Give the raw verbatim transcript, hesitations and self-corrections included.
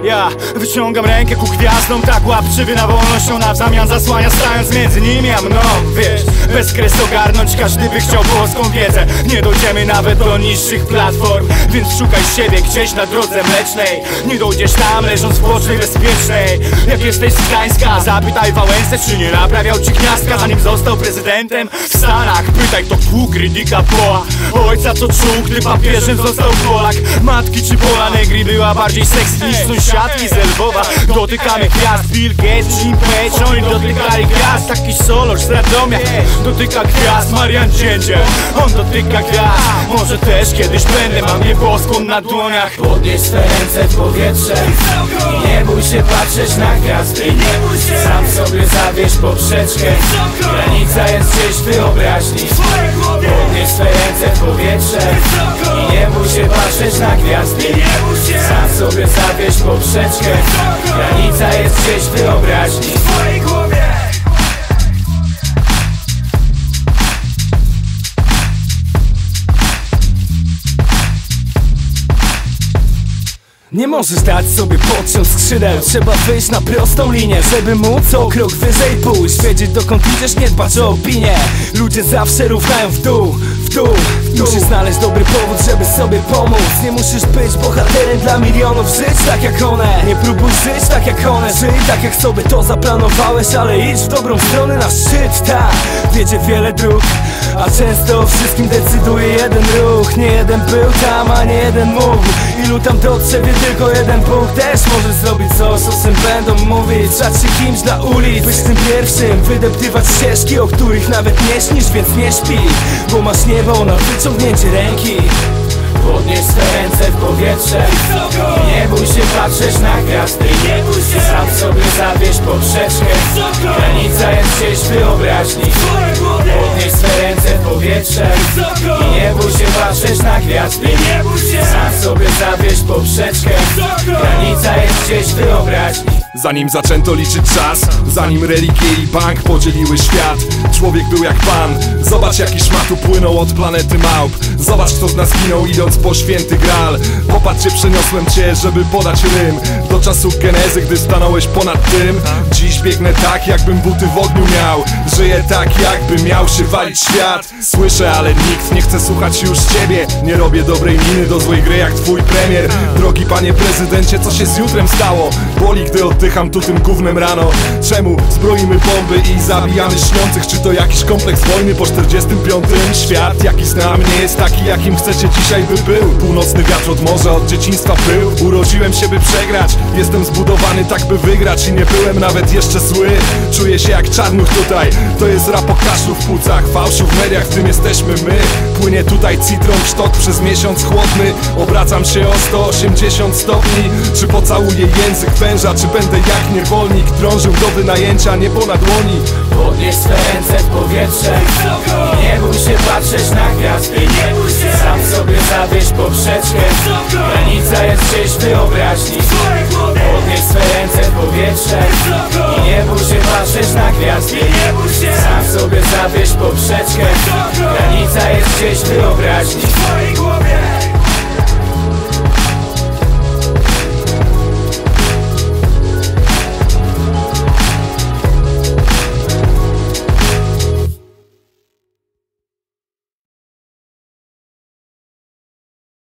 Ja wyciągam rękę ku gwiazdom, tak łapczywy na wolność, ona w zamian zasłania, stając między nimi a mną. Wiesz, bez kres ogarnąć każdy by chciał boską wiedzę. Nie dojdziemy nawet do niższych platform, więc szukaj siebie gdzieś na drodze mlecznej. Nie dojdziesz tam leżąc w bocznej bezpiecznej. Jak jesteś z Gdańska, zapytaj Wałęsę, czy nie naprawiał ci gniazdka zanim został prezydentem w Stanach. Pytaj to Bóg, Rydyka Poa, ojca co czuł, gdy papieżem został Polak. Matki czy Pola Negri była bardziej sexy niż sąsiadki z Lwowa. Dotykamy gwiazd, Bill Gates, Jim Page, oni dotykali gwiazd. Taki Solorz z Radomia dotyka gwiazd, Marian Dziędziel, on dotyka gwiazd. Może też kiedyś będę, mam nieboską na dłoniach. Podnieś swe ręce w powietrze i nie bój się patrzeć na gwiazdy. Sam sobie zawieź poprzeczkę, granica jest gdzieś w wyobraźni. Podnieś swe ręce w powietrze i nie bój się patrzeć na gwiazdy. Sam sobie zawieź poprzeczkę, granica jest gdzieś w wyobraźni. Nie możesz dać sobie podciąć skrzydeł. Trzeba wyjść na prostą linię, żeby móc o krok wyżej pójść. Wiedzieć dokąd idziesz, nie dbać o opinię. Ludzie zawsze równają w dół, w dół, w dół. Musisz znaleźć dobry powód, żeby sobie pomóc. Nie musisz być bohaterem dla milionów. Żyć tak jak one, nie próbuj żyć tak jak one. Żyj tak jak sobie to zaplanowałeś, ale idź w dobrą stronę na szczyt. Tak, wiedzie wiele dróg, a często o wszystkim decyduje jeden ruch. Nie jeden był tam, a nie jeden mógł. Ilu tam dotrze, wie tylko jeden Bóg. Też możesz zrobić coś, o czym będą mówić. Stać się kimś dla ulic, być tym pierwszym, wydeptywać ścieżki, o których nawet nie śnisz, więc nie śpi, bo masz niebo na wyciągnięcie ręki. Podnieś swe ręce w powietrze i nie bój się patrzeć na gwiazdy. Sam sobie zawieź poprzeczkę, granica jest gdzieś w wyobraźni. Podnieś swe ręce w powietrze i nie bój się patrzeć na gwiazdy. Sam sobie zawieź poprzeczkę, granica jest gdzieś w wyobraźni. Zanim zaczęto liczyć czas, zanim religie i bank podzieliły świat, człowiek był jak pan. Zobacz jaki szmatu płynął od planety małp. Zobacz kto z nas ginął idąc po święty Graal. Popatrz, gdzie przeniosłem cię, żeby podać rym do czasu genezy, gdy stanąłeś ponad tym. Dziś biegnę tak, jakbym buty w ogniu miał. Żyję tak, jakby miał się walić świat. Słyszę, ale nikt nie chce słuchać już ciebie. Nie robię dobrej miny do złej gry jak twój premier. Drogi panie prezydencie, co się z jutrem stało? Boli, gdy oddycham tu tym gównem rano. Czemu zbroimy bomby i zabijamy śniących? Czy to jakiś kompleks wojny po czterdziestym piątym? Świat jaki znam nie jest taki, jakim chcecie dzisiaj by był. Północny wiatr od morza, od dzieciństwa był. Urodziłem się by przegrać, jestem zbudowany tak by wygrać. I nie byłem nawet jeszcze zły. Czuję się jak czarnuch tutaj. To jest rap o kaszlu w płucach, fałszu w mediach, w tym jesteśmy my. Płynie tutaj citron sztok przez miesiąc chłodny. Obracam się o sto osiemdziesiąt stopni. Czy pocałuję język węża, czy będę jak niewolnik drążył do wynajęcia niebo na dłoni. Podnieś swe ręce w powietrze i nie bój się patrzeć na gwiazdy. Sam sobie zawieź poprzeczkę, granica jest gdzieś w wyobraźni. Podnieś swe ręce w powietrze i nie bój się patrzeć na gwiazdy. Sam sobie zawieź poprzeczkę, granica jest gdzieś w wyobraźni.